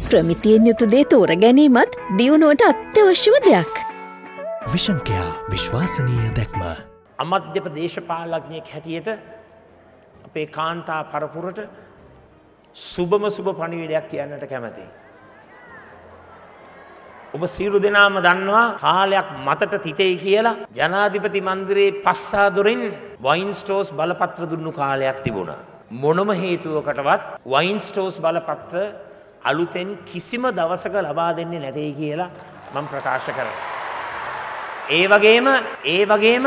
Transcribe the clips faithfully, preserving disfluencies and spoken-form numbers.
ප්‍රමිතියෙන් යුතු දේ තෝර ගැනීමත් දියුණුවට අත්‍යවශ්‍යම දෙයක්. විෂන් කෙයා විශ්වාසනීය දැක්ම. අමධ්‍යප දේශපාලඥයෙක් හැටියට අපේ කාන්තා පරපුරට සුබම සුබ පණිවිඩයක් කියන්නට කැමතියි. ඔබ සියලු දෙනාම දන්නවා කාලයක් මතට තිතේ කියලා ජනාධිපති මන්දිරයේ පස්සාදොරින් වයින් ස්ටෝස් බලපත්‍ර දුන්නු කාලයක් තිබුණා. මොනම හේතුවකටවත් වයින් ස්ටෝස් බලපත්‍ර අලුතෙන් කිසිම දවසක ලබා දෙන්නේ නැtei කියලා මම ප්‍රකාශ කරනවා. ඒ වගේම ඒ වගේම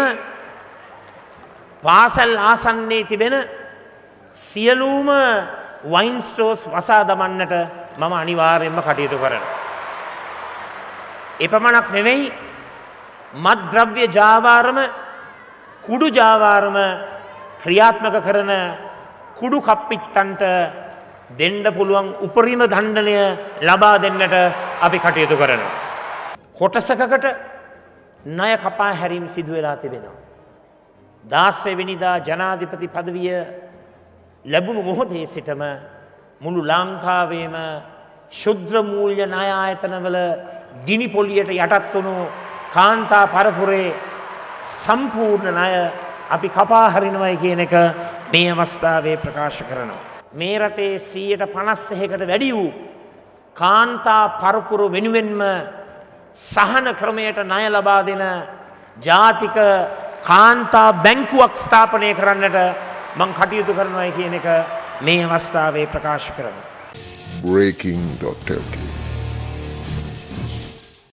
පාසල් ආසන්නයේ තිබෙන සියලුම වයින් ස්ටෝස් වසා දමන්නට මම අනිවාර්යයෙන්ම කටයුතු කරනවා. එපමණක් නෙවෙයි මත්ද්‍රව්‍ය ජාවාරම කුඩු ජාවාරම ක්‍රියාත්මක කරන කුඩු කප්පිත්තන්ට දෙන්න පුළුවන් උපරිම දණ්ඩනය ලබා දෙන්නට අපි කටයුතු කරනවා. කොටසකකට ණය කපා හැරීම් සිදු වෙලා තිබෙනවා. දාසය වෙනිදා ජනාධිපති පදවිය ලැබුණු මොහොතේ සිටම මුළු ලංකාවේම ශුද්‍ර මූල්‍ය ණය ආයතනවල ගිනි පොලියට යටත් වුණු කාන්තා පරපුරේ සම්පූර්ණ ණය අපි කපා හරිනවයි කියන එක මේ අවස්ථාවේ ප්‍රකාශ කරනවා. මේ රටේ සීයට පනස් එකකට වැඩි වූ කාන්තා පරපුර වෙනුවෙන්ම සහන ක්‍රමයට ණය ලබා දෙන ජාතික කාන්තා බැංකුවක් ස්ථාපනය කරන්නට මම කටයුතු කරනවායි කියන එක මේ අවස්ථාවේ ප්‍රකාශ කරනවා. breaking.lk